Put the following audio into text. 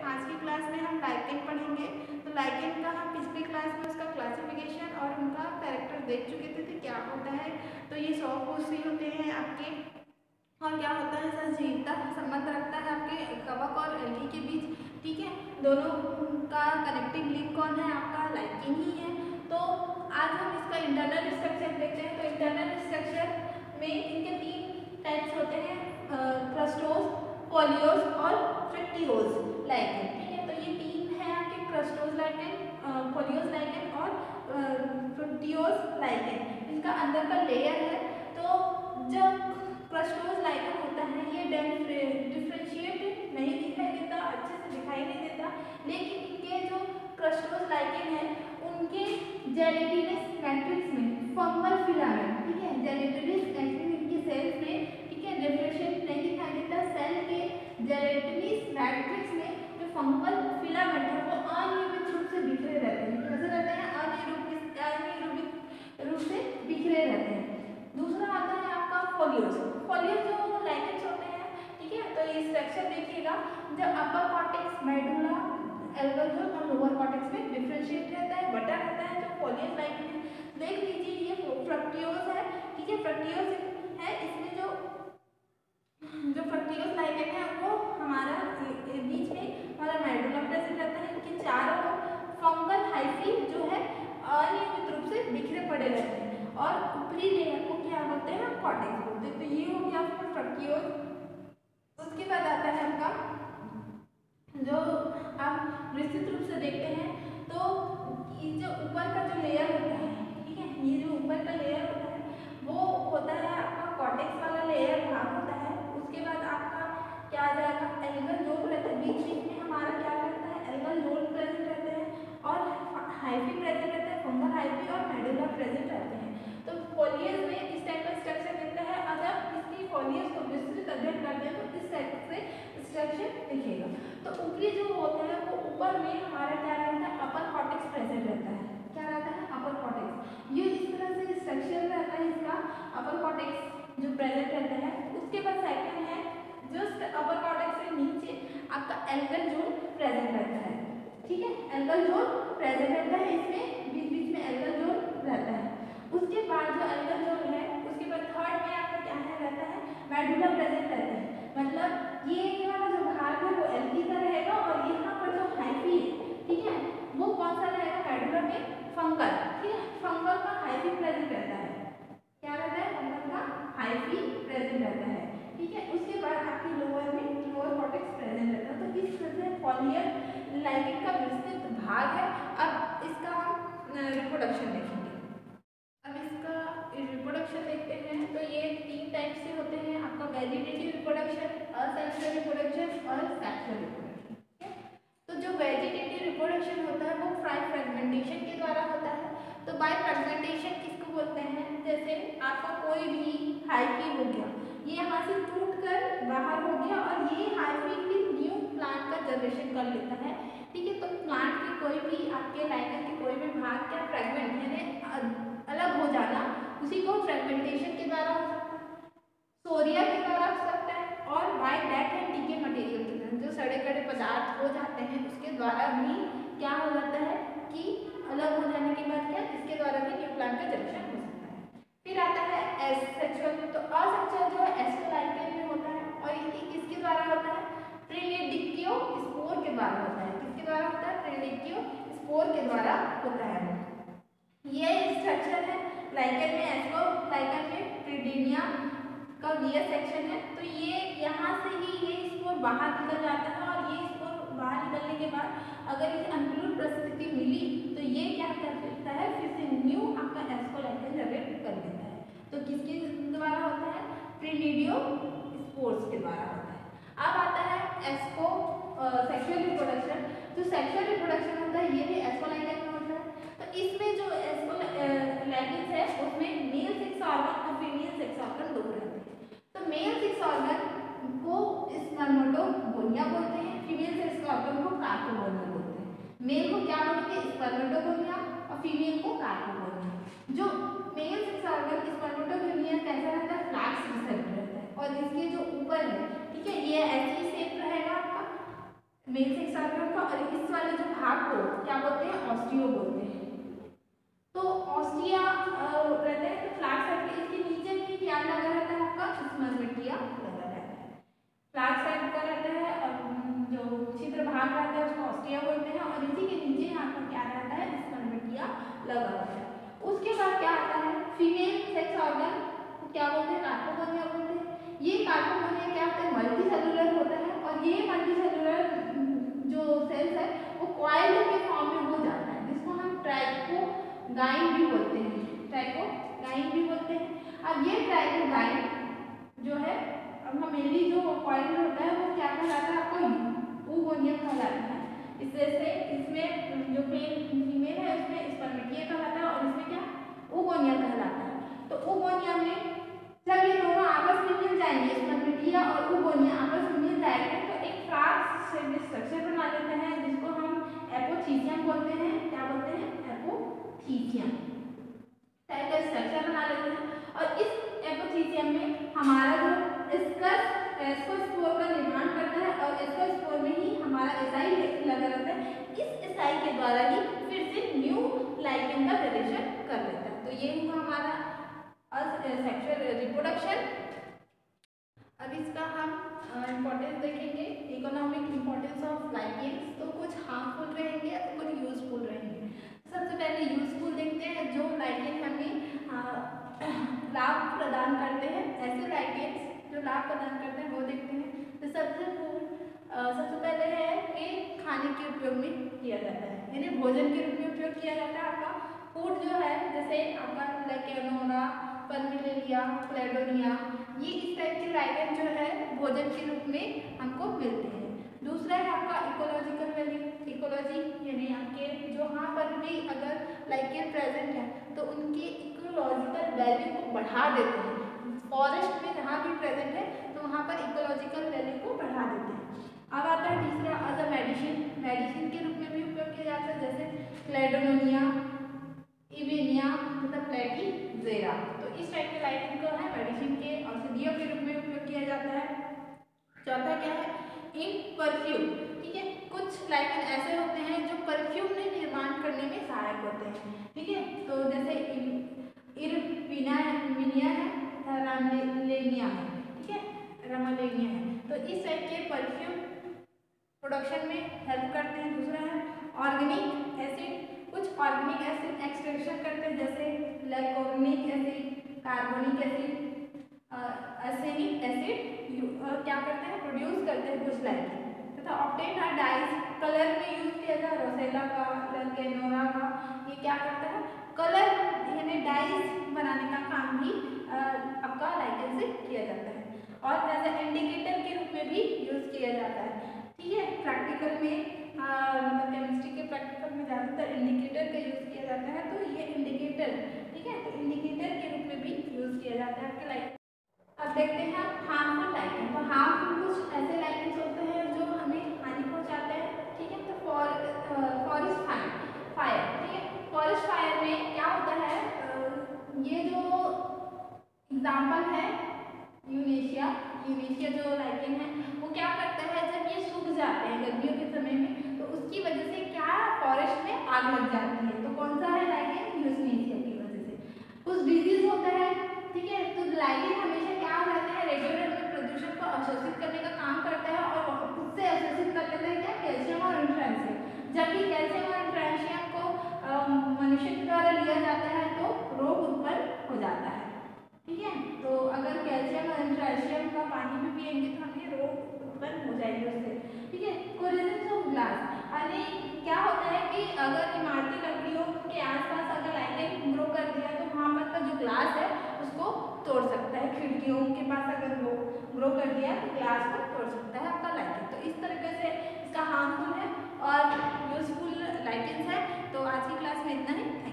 आज की क्लास में हम लाइकेन पढ़ेंगे। तो लाइकेन का हम पिछली क्लास में उसका क्लासिफिकेशन और उनका कैरेक्टर देख चुके थे क्या होता है। तो ये सौकोषी होते हैं आपके, और क्या होता है सजीवता संबंध रखता है आपके कवक और एल्गी के बीच। ठीक है, दोनों का कनेक्टिंग लिंक कौन है? आपका लाइकेन ही है। तो आज हम इसका इंटरनल स्ट्रक्चर देखते हैं। तो इंटरनल स्ट्रक्चर में इनके 3 टाइप्स होते हैं, क्रस्टोज, फोलियोज और फ्रक्टियोज लाइकेन। ठीक है, तो ये 3 है आपके क्रस्टोज लाइकेन, फोलियोज लाइकेन और फ्रक्टियोज लाइकेन। इनका अंदर का लेयर है। तो जब क्रस्टोज लाइकेन होता है ये डिफ्रेंशिएट नहीं दिखाई देता, अच्छे से दिखाई नहीं देता, लेकिन इनके जो क्रस्टोज लाइकेन है उनके जेलेटिनस मैट्रिक्स में फंगल फिलामेंट, ठीक है, जेलेटिनस मैट्रिक्स के सेल्स में, ठीक है, डिफ्रेंशिएट नहीं दिखाई देता। सेल के जेलेटिनस मैट्रिक्स में जो फंगल फिलामेंट है वो अनियमित रूप से बिखरे रहते हैं। कैसे रहते हैं? अनियमित रूप से बिखरे रहते हैं। दूसरा आता है आपका फोलियोज। फोलियोज जो लाइकेन्स होते हैं, ठीक है, तो ये स्ट्रक्चर देखिएगा, जब अपर कॉर्टेक्स, मेडुला, एल्वेओलर और लोअर कॉर्टेक्स में डिफरेंशिएट रहता है, बटा रहता है, तो फोलियोज लाइकेन है। देख लीजिए ये फ्रक्टियोज है, ठीक है, फ्रक्टियोज है। इसमें जो फ्रक्टियोज लाइकेन है वो हमारा बीच में हमारा मेडुला प्रेजेंट रहता है। इनके चारों ओर फंगल हाइफी जो है अनियमित रूप से बिखरे पड़े रहते हैं और ऊपरी लेयर को क्या बोलते हैं? कॉर्टेक्स बोलते हैं। तो ये हो गया आपका फ्रक्टियोज। उसके बाद आता है आपका, जो आप विस्तृत रूप से देखते हैं तो ये जो ऊपर का जो लेयर होता है, ठीक है, ये जो ऊपर का लेयर होता है वो होता है आपका कॉर्टेक्स वाला लेयर भाग होता है। उसके बाद आपका क्या आ जाएगा? एल्गल जोन रहता है। बीच बीच में हमारा क्या रहता है? एल्गल जोन प्रेजेंट रहते हैं और हाइफी प्रेजेंट रहता है, फंगल हाइफी और मेडुला प्रेजेंट रहते हैं। तो फोलियज में इस टाइप का स्ट्रक्चर दिखता है। अगर इसकी फोलियज को विस्तृत अध्ययन करते हैं तो इस टाइप से स्ट्रक्चर दिखेगा। तो ऊपरी जो होता है वो ऊपर में हमारा क्या रहता है? अपर कॉर्टेक्स प्रेजेंट रहता है। क्या रहता है? Upper cortex. ये इस तरह से स्ट्रक्चर रहता है इसका, अपर कॉर्टेक्स जो प्रेजेंट रहता है। उसके बाद सेकंड है जस्ट अपर कॉर्टेक्स से नीचे आपका एल्गल जोन प्रेजेंट रहता है। ठीक है, एल्गल जोन प्रेजेंट रहता है, इसमें बीच बीच में एल्गल जोन रहता है। उसके बाद जो एल्गल जोन है उसके बाद थर्ड में आपका क्या है रहता है? मेडुला प्रेजेंट रहता है। मतलब ये वाला जो भाग है वो एल्गी का रहेगा और यहाँ पर जो हाइफी है, ठीक है, वो कौन सा रहेगा? मेडुला में फंगल, ठीक है, फंगल का हाइफी प्रेजेंट रहता है। क्या रहता है? फंगल का हाइफी प्रेजेंट रहता है। ठीक है, उसके बाद आपकी लोअर में लोअर कॉर्टेक्स प्रेजेंट रहता है। तो इस तरह से फोलियर लाइकेन का विस्तृत भाग है। अब इसका हम रिप्रोडक्शन देखेंगे। अब इसका रिप्रोडक्शन देखते हैं। तो ये 3 टाइप से होते हैं आपका, वेजिटेटिव रिप्रोडक्शन, असेक्सुअल रिप्रोडक्शन और सेक्सुअल रिप्रोडक्शन। ठीक है, तो जो वेजिटेटिव रिप्रोडक्शन होता है वो फ्रेगमेंटेशन के द्वारा होता है। तो बाय फ्रेगमेंटेशन किसको बोलते हैं? जैसे आपका कोई भी हाइफी हो गया, ये यहाँ से टूट कर बाहर हो गया और ये हाइफी फिर न्यू प्लांट का जनरेशन कर लेता है। ठीक है, तो प्लांट की कोई भी आपके लाइकेन के कोई भी भाग क्या फ्रेगमेंट यानी अलग हो जाना, उसी को फ्रेगमेंटेशन के द्वारा हो सकता है, सोरिया के द्वारा हो सकता है, और by death and decay material के द्वारा, जो सड़े गले पदार्थ हो जाते हैं उसके द्वारा भी क्या हो जाता है कि अलग हो जाने के बाद क्या इसके द्वारा भी न्यू प्लांट का जनरेशन हो सकता है। फिर आता है एसेक्सुअल। तो असेक्सुअल जो है एस्ट्रोलाइकेन में होता है और ये किसके द्वारा होता है? ट्रिनिडिक्टियो स्पोर के द्वारा होता है। किसके द्वारा होता है? ट्रिनिडिक्टियो स्पोर के द्वारा होता है। ये स्ट्रक्चर है लाइकेन में, एस्को लाइकेन में प्रीडिनिया का वीएस सेक्शन है। तो ये यहाँ से ही ये स्पोर बाहर निकल जाता है और ये स्पोर बाहर निकलने के बाद अगर इसे अनुकूल परिस्थिति मिली तो ये क्या कर देता है? फिर से न्यू आपका एस्को लाइकेन जनरेट कर देता है। तो किसके द्वारा होता है? प्रीनिडियो स्पोर्स के द्वारा होता है। अब आता है एस्को सेक्सुअल रिप्रोडक्शन। जो सेक्सुअल रिप्रोडक्शन होता है ये भी एस्को लाइकेन में होता है। तो इसमें जो एस्कोलाइकेन है उसमें मेल सेक्स ऑर्गन और फीमेल सेक्स ऑर्गन दो रहते हैं। तो मेल सेक्स ऑर्गन को स्पर्मेटोगोनिया बोलते हैं, फीमेल सेक्स ऑर्गन को कार्पोगोनिया बोलते हैं। मेल को क्या बोलेंगे? स्पर्मेटोगोनिया और फीमेल को कार्पोगोनिया। जो मेल सेक्स ऑर्गन स्पर्मेटोगोनिया कैसा रहता है? फ्लैक्स रिसेप्ट रहता है और इसके जो ऊपर है, ठीक है, ये ऐसी शेप रहेगा आपका, मेल सेक्स ऑर्गन का, और इस वाले जो भाग को क्या बोलते हैं, ऑस्टियो बोलते हैं। तो ऑस्टिया रहते हैं, तो फ्लैट साइड के इसके नीचे भी क्या लगा रहता है आपका, स्पर्मेटिया लगा रहता है। फ्लैट साइड का रहता है और जो छिद्र भाग रहता है उसको ऑस्टिया बोलते हैं, और इसी के नीचे यहाँ पर क्या रहता है, स्पर्मेटिया लगा रहता है। उसके बाद क्या आता है, फीमेल सेक्स ऑर्गन क्या बोलते हैं, कार्पोगोनिया बोलते हैं। ये कार्पोगोनिया क्या होता है, मल्टी सेलुलर होता है, और ये मल्टी सेलुलर जो सेल्स है वो कॉइल के फॉर्म में हो जाता है, जिसको हम ट्राइकोगाइन भी बोलते हैं, ट्राइकोगाइन भी बोलते हैं। अब ये ट्राइकोगाइन जो है, अब मेनली जो कॉइल होता है वो क्या कहलाता है, आपको oogonia कहलाता है। इससे इसमें जो फीमेल है उसमें स्पर्मेटिया कहलाता है, और इसमें क्या oogonia कहलाता है। तो oogonia में जब ये दोनों आपस में मिल जाएंगे, स्पर्मेटिया और oogonia आपस में मिल जाएंगे, तो एक फ्राग स्ट्रक्चर बना लेते हैं, जिसको हम एपोथीसियम बोलते हैं। क्या बोलते हैं, एपोथीसियम टाइप का स्ट्रक्चर बना लेते हैं। और इस एपोथीसियम में हमारा जो एस्कोस्पोर का निर्माण करता है, और एस्कोस्पोर में ही हमारा एसाई लगा रहता है। इस एसाई के द्वारा ही फिर से न्यू लाइकेन का जनरेशन कर लेता है। तो ये हुआ हमारा सेक्सुअल रिप्रोडक्शन। अब इसका हम इम्पोर्टेंस देखेंगे, इकोनॉमिक इम्पोर्टेंस ऑफ लाइकेन्स। तो कुछ हार्मफुल रहेंगे और कुछ यूजफुल रहेंगे। सबसे पहले यूजफुल देखते हैं, जो लाइकेन हमें लाभ प्रदान करते हैं, ऐसे लाइकेन्स जो लाभ प्रदान करते हैं वो देखते हैं। तो सबसे पहले है कि खाने के उपयोग में किया जाता है, यानी भोजन के रूप में उपयोग किया जाता है। आपका फूड जो है, जैसे आपका लेकेनोरा, पर्मिलेरिया, क्लेडोनिया, ये इस टाइप के लाइकेन जो है भोजन के रूप में हमको मिलते हैं। दूसरा है आपका इकोलॉजिकल वैल्यू। इकोलॉजी यानी आपके जो यहाँ पर भी अगर लाइकेन प्रेजेंट है तो उनकी इकोलॉजिकल वैल्यू को बढ़ा देते हैं। फॉरेस्ट में जहाँ भी प्रेजेंट है तो वहाँ पर इकोलॉजिकल वैल्यू को बढ़ा देते हैं। अब आता है तीसरा, एज अ मेडिसिन के रूप में भी उपयोग किया जाता है, जैसे क्लेडोनिया, इवेनिया तथा प्लेटिजेरा। तो इस टाइप के लाइकेन को है मेडिसिन के औषधियों के रूप में उपयोग किया जाता है। चौथा क्या है, इन परफ्यूम। ठीक है, कुछ लाइकेन ऐसे होते हैं जो परफ्यूम में निर्माण करने में सहायक होते हैं। ठीक है, तो जैसे इरविनिया है, रामलेनिया है, ठीक है, रामलेनिया है। तो इस टाइप के परफ्यूम प्रोडक्शन में हेल्प करते हैं। दूसरा है ऑर्गेनिक एसिड। कुछ ऑर्गेनिक एसिड एक्सट्रैक्शन करते हैं, जैसे लाइकोनिक एसिड, कार्बोनिक एसिड, एसिनिक एसिड क्या करते हैं, प्रोड्यूस करते हैं कुछ लाइकेन। तथा ऑब्टेन आर डाइज, कलर में यूज किया जाए, रोसेला का, लेकेनोरा का, ये क्या करता है, कलर यानी डाइज बनाने का काम भी आपका लाइकेन से किया जाता है। और एज ए इंडिकेटर के रूप में भी यूज किया जाता है। ठीक है, प्रैक्टिकल में मतलब केमिस्ट्री के प्रैक्टिकल में ज़्यादातर इंडिकेटर का यूज किया जाता है। तो ये इंडिकेटर, ठीक है, तो इंडिकेटर के रूप में भी यूज किया जाता है आपके लाइकेन। अब देखते हैं आप हार्मफुल लाइकेन। तो हार्मफुल कुछ ऐसे लाइकेन्स होते हैं जो हमें हानि पहुंचाते हैं। ठीक है, तो फॉरेस्ट फायर, ठीक है, फॉरेस्ट फायर में क्या होता है, ये जो एग्जाम्पल है यूनेशिया जो लाइकेन है वो क्या करता है, जब ये सूख जाते हैं गर्मियों के समय में, तो उसकी वजह से क्या फॉरेस्ट में आग लग जाती है। तो कौन सा है लाइकेन, यूनेशिया की वजह से कुछ डिजीज होता है। ठीक है, तो लाइकेन हमेशा क्या रहता है, रेडिएटर में प्रदूषण को अवशोषित करने का काम करता है, और उससे अवशोषित कर लेता है क्या, कैल्शियम और इंट्रांशियम। जब भी कैल्शियम और इंट्रांशियम को मनुष्य के द्वारा लिया जाता है तो रोग उत्पन्न हो जाता है। ठीक है, तो अगर कैल्शियम और इंट्रांशियम का पानी में पिएंगे तो हमें रोग उत्पन्न हो जाएंगे उससे। ठीक है, कोरिजन्स ऑफ ग्लास, यानी क्या होता है कि अगर इमारती लकड़ियों के आसपास अगर लाइकेन ग्रो कर दिया तो वहाँ पर का जो ग्लास है उसको तोड़ सकता है। खिड़कियों के पास अगर वो ग्रो कर दिया तो ग्लास को तोड़ सकता है आपका लाइकेन। तो इस तरीके से इसका हार्मफुल है और यूजफुल लाइकेन्स है। तो आज की क्लास में इतना ही।